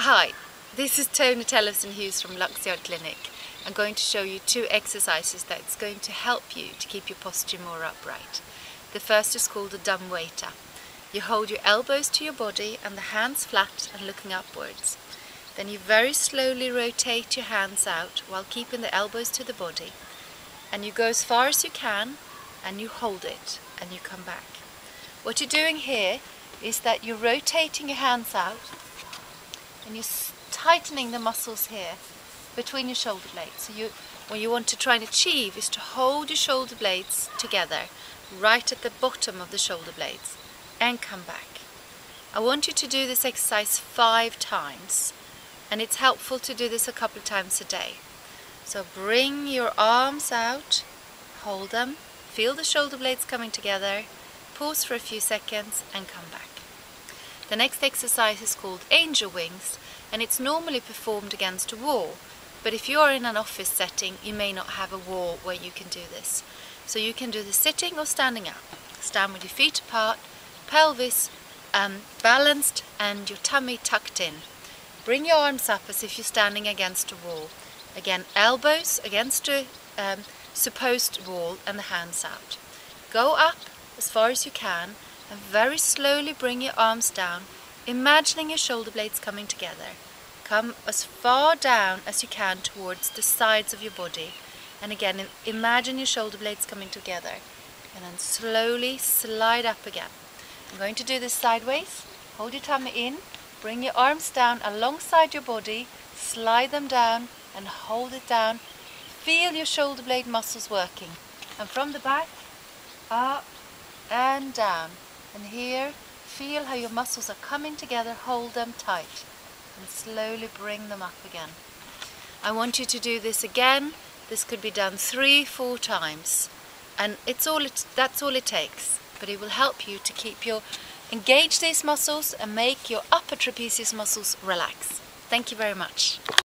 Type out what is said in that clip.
Hi, this is Tony Tellefsen-Hughes from Luxyard Clinic. I'm going to show you 2 exercises that's going to help you to keep your posture more upright. The first is called a dumb waiter. You hold your elbows to your body and the hands flat and looking upwards. Then you very slowly rotate your hands out while keeping the elbows to the body. And you go as far as you can and you hold it and you come back. What you're doing here is that you're rotating your hands out and you're tightening the muscles here between your shoulder blades. So what you want to try and achieve is to hold your shoulder blades together right at the bottom of the shoulder blades and come back. I want you to do this exercise 5 times, and it's helpful to do this a couple of times a day. So bring your arms out, hold them, feel the shoulder blades coming together, pause for a few seconds and come back. The next exercise is called angel wings, and it's normally performed against a wall, but if you are in an office setting you may not have a wall where you can do this. So you can do this sitting or standing up. Stand with your feet apart, pelvis balanced and your tummy tucked in. Bring your arms up as if you're standing against a wall. Again, elbows against a supposed wall and the hands out. Go up as far as you can and very slowly bring your arms down, imagining your shoulder blades coming together. Come as far down as you can towards the sides of your body, and again imagine your shoulder blades coming together, and then slowly slide up again. I'm going to do this sideways. Hold your tummy in, bring your arms down alongside your body, slide them down and hold it down. Feel your shoulder blade muscles working, and from the back up and down, and here feel how your muscles are coming together. Hold them tight and slowly bring them up again. I want you to do this again. This could be done 3-4 times, and that's all it takes, but it will help you to engage these muscles and make your upper trapezius muscles relax. Thank you very much.